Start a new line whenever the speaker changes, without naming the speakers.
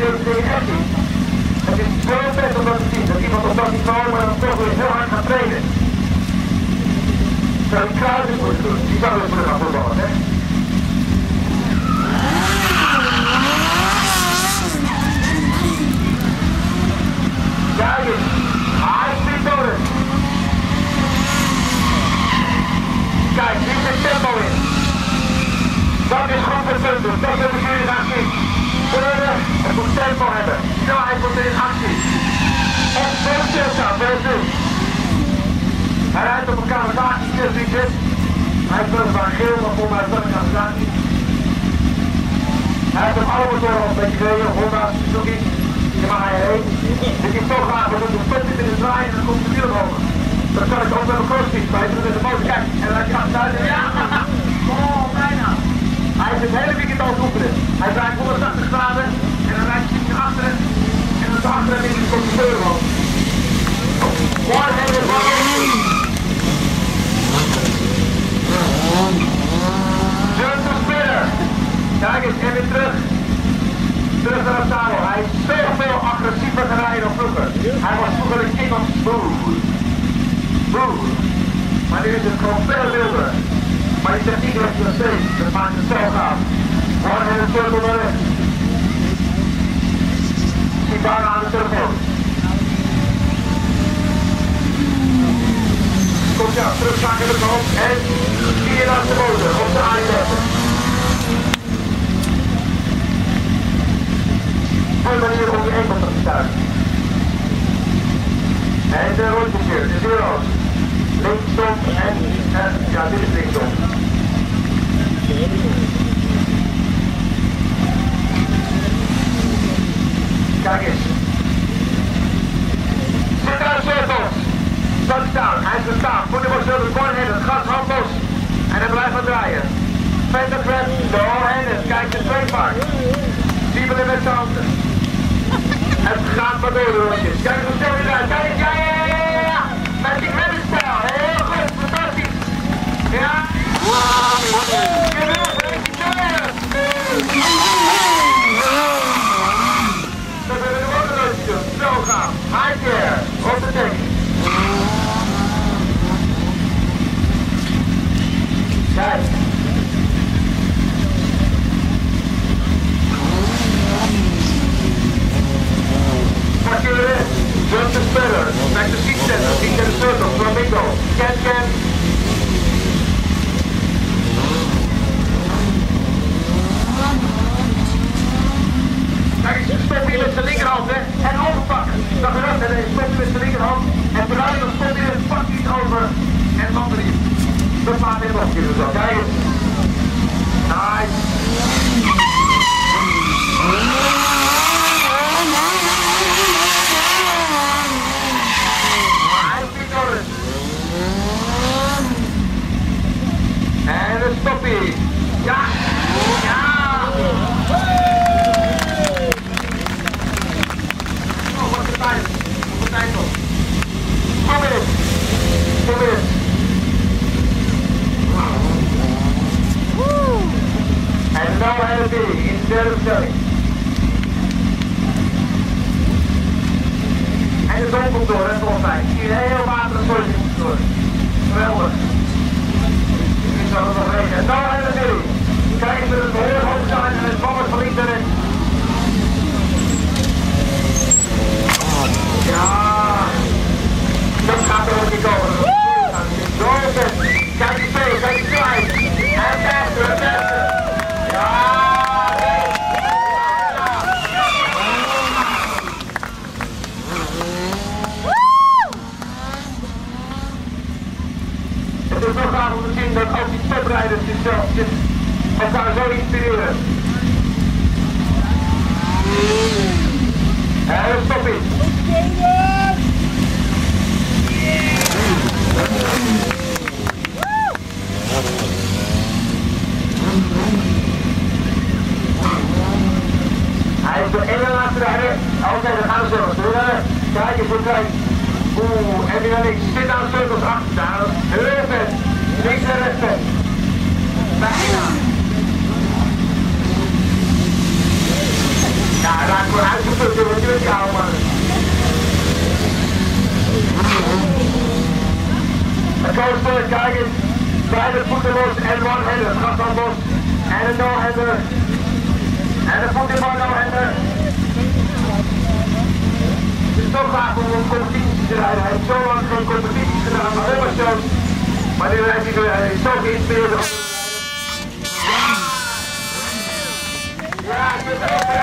deze dingen echt niet. Het is zo vet om dat te zien, dat iemand op dat niveau maar dan toch weer heel hard gaat trainen. Zou die kruiden moeten doen, die zou dus moeten gaan voetballen, hè? Kijk eens, hij springt door. Kijk, hier zit tempo in. Dat is goed voor punten, dat hebben jullie gaan zien. Het moet tempo hebben, snelheid moet in actie. En veel stilstaan, veel doen. Hij rijdt op elkaar met actiestilsliedjes. Hij heeft weliswaar geel, maar voor mij is dat niet gedaan. Hij heeft hem alle motoren op, beetje gereden, Honda's, Suzuki's. Ja, maar hij reed. Dit is zo graag, we moeten stop dit in de draai en dan komt de wiel omhoog. Dat kan ik ook met mijn crossfiets, maar hij doet het met de motor, kijk. En dan laat je achteruit en ja, oh, bijna. Hij is het hele weekend al oefenen. Hij draait 180 graden en dan rijdt hij naar achteren. En dan naar achteren en dan komt de deur omhoog. One-handed one. Turn to spinner. Kijk eens, en weer terug. Terug naar het zadel. Hij is zoveel agressiever gereden dan vroeger. Hij was vroeger een king of smooth. Smooth. Maar nu is het gewoon veel wilder. Maar die techniek heeft hij nog steeds. Dat maakt het zo gaaf. One-handed circle naar rechts. Zie bijna aan de telefoon. Komt ja, terugzakken in de kop en 4 naar de motor op de A30. Een manier om je enkel te stuiten. En de rondjes hier, de zero's. Linksom en ja, dit is linksom. Kijk eens. Zit aan de cirkels. Start staan, hij is bestaan. Voor de borstelde one-handed, het gas handlos. En hij blijft maar draaien. Fender grab, no-handed, kijk de trademark. Wiebelen met zijn handen. Het gaat maar door de rondjes. Kijk hoe snel hij draait. Kijk, ja, ja, ja, ja, ja. Met die grabbenstijl. Heel goed, fantastisch. Ja. Je wil het, dat willen we ook een rondje doen. Zo gaan. High gear. Op de dek. Kijk. Parkeren. Jump the spinner. Back to seat center. Seat in the circle. Flamingo. Can. Kijk eens, stop hier met zijn linkerhand, hè. En overpakken. Dat gerucht, hè. Stop hier met zijn linkerhand. En vooruit dan stop hier en pak iets over. En dan erin. Dat maakt heel nog een keer zo. Kijk eens. Nice. En een stoppie. Ja. Ja. Oh, wat een tijd. Wat een tijd nog. 2 minuten. 2 minuten. En nou hebben we in de derde bestelling. En de zon komt door, hè, volgens mij. Hier een heel waterig zonnetje komt door. Geweldig. Ik zal het nog regenen. En nou hebben we kijk eens, het heel hoog zijn en het babbelt van internet. Ja. Dat gaat er ook niet komen. Zo vet. Kijk die twee, kijk die twee. En beste, en beste. Ja. Het is zo gaaf om te zien dat ook die toprijders zichzelf elkaar zo inspireren. En stop in. Hij is de ene laatste rijder. Oké, dan gaan we zo. Kijk eens, kijk. Oeh, en weer naar links. Zit aan de cirkels achter. Nou, heel vet. Links en rechts vet. Bijna. Ja, hij raakt vooruit. coaster, kijk eens. Beide voeten los en one-hander, het gaat dan los. En een no-hander. En een voet in van no-hander. Het is toch graag om een competitie te rijden. Hij heeft zo lang geen competities gedaan, maar helemaal shows. Maar nu heeft hij zo geïnspireerd. Ja, ik ben er ook